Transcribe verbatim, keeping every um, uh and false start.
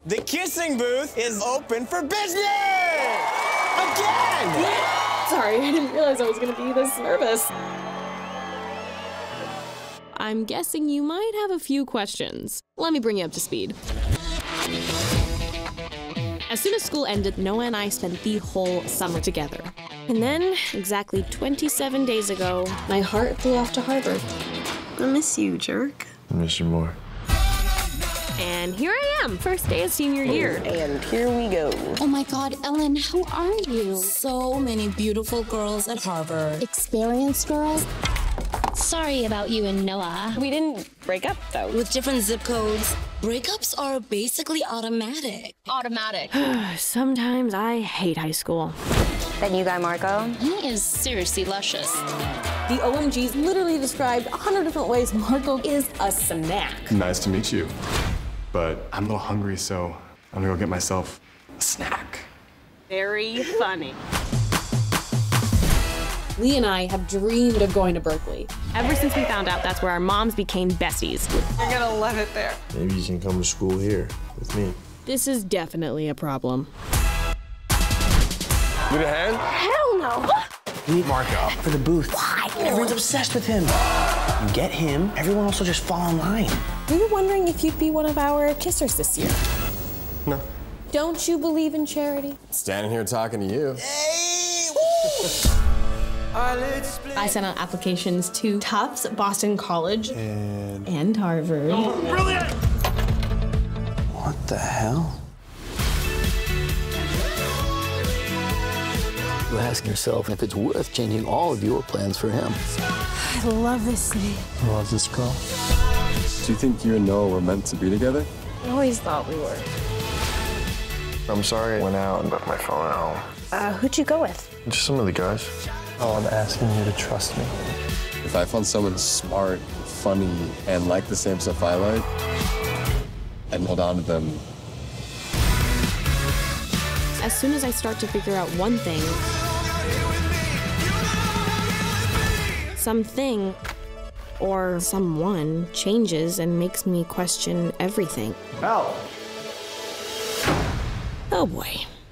The kissing booth is open for business! Again! Sorry, I didn't realize I was gonna be this nervous. I'm guessing you might have a few questions. Let me bring you up to speed. As soon as school ended, Noah and I spent the whole summer together. And then, exactly twenty-seven days ago, my heart flew off to Harvard. I miss you, jerk. I miss you more. And here I am, first day of senior year. And here we go. Oh my God, Ellen, how are you? So many beautiful girls at Harvard. Experienced girls? Sorry about you and Noah. We didn't break up, though. With different zip codes, breakups are basically automatic. Automatic. Sometimes I hate high school. That new guy, Marco? He is seriously luscious. The O M Gs literally described a hundred different ways Marco is a snack. Nice to meet you. But I'm a little hungry, so I'm gonna go get myself a snack. Very funny. Lee and I have dreamed of going to Berkeley. Ever since we found out that's where our moms became besties. You're gonna love it there. Maybe you can come to school here with me. This is definitely a problem. Need a hand? Hell no! We need Marco for the booth. Why? Everyone's obsessed with him. You get him, everyone else will just fall in line. We were wondering if you'd be one of our kissers this year. No. Don't you believe in charity? Standing here talking to you. I sent out applications to Tufts, Boston College, And... and Harvard. Brilliant! What the hell? You ask yourself if it's worth changing all of your plans for him. I love this city. I love this girl. Do you think you and Noah were meant to be together? I always thought we were. I'm sorry I went out and left my phone at home. Uh, who'd you go with? Just some of the guys. Oh, I'm asking you to trust me. If I found someone smart, funny, and like the same stuff I like, I'd hold on to them. As soon as I start to figure out one thing, something or someone changes and makes me question everything. Al! Oh boy.